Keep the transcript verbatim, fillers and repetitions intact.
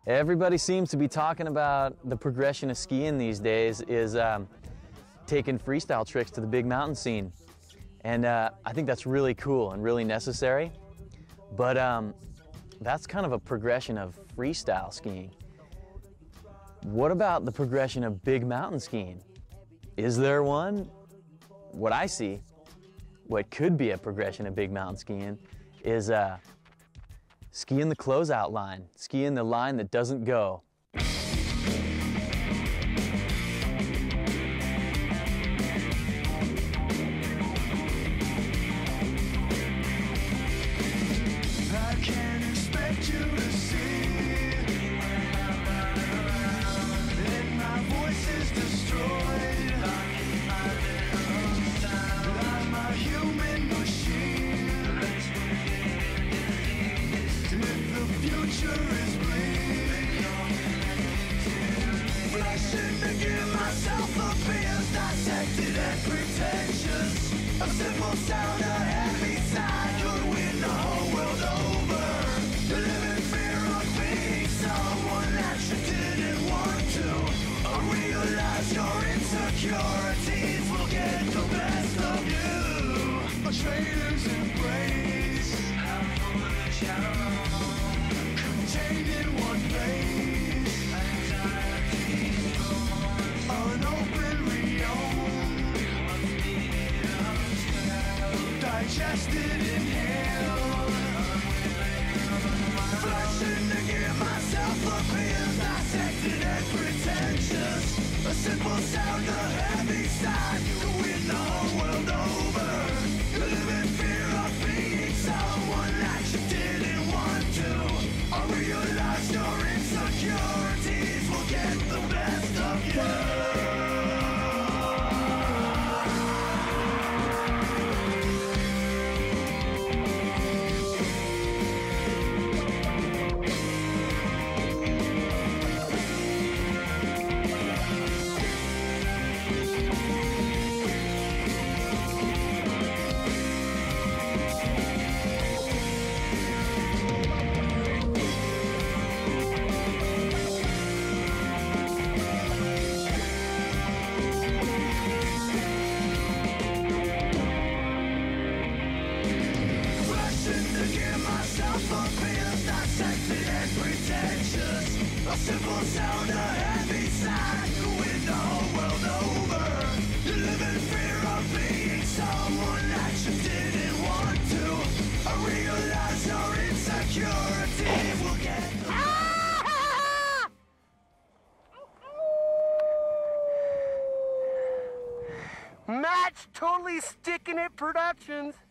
Everybody seems to be talking about the progression of skiing these days is um, taking freestyle tricks to the big mountain scene. And uh, I think that's really cool and really necessary. But um, that's kind of a progression of freestyle skiing. What about the progression of big mountain skiing? Is there one? What I see, what could be a progression of big mountain skiing, is uh, skiing the closeout line, skiing the line that doesn't go. A simple sound, a heavy sigh could win the whole world over. You live in fear of being someone that you didn't want to. I realize your insecurities will get the best of you. A traitor's embrace, how foolish our own, contained in one place. Anxiety born, unopened reowned. Digested in hell, flashing to give myself appears dissected and pretentious. A simple sound, a heavy sigh, to win the whole world over. You live in fear of being someone that you didn't want to. I realize your insecurities will get the best of you. A simple sound, a heavy sigh, to win the whole world over. You live in fear of being someone that you didn't want to. I realize your insecurities will get Match Totally Sticking It Productions.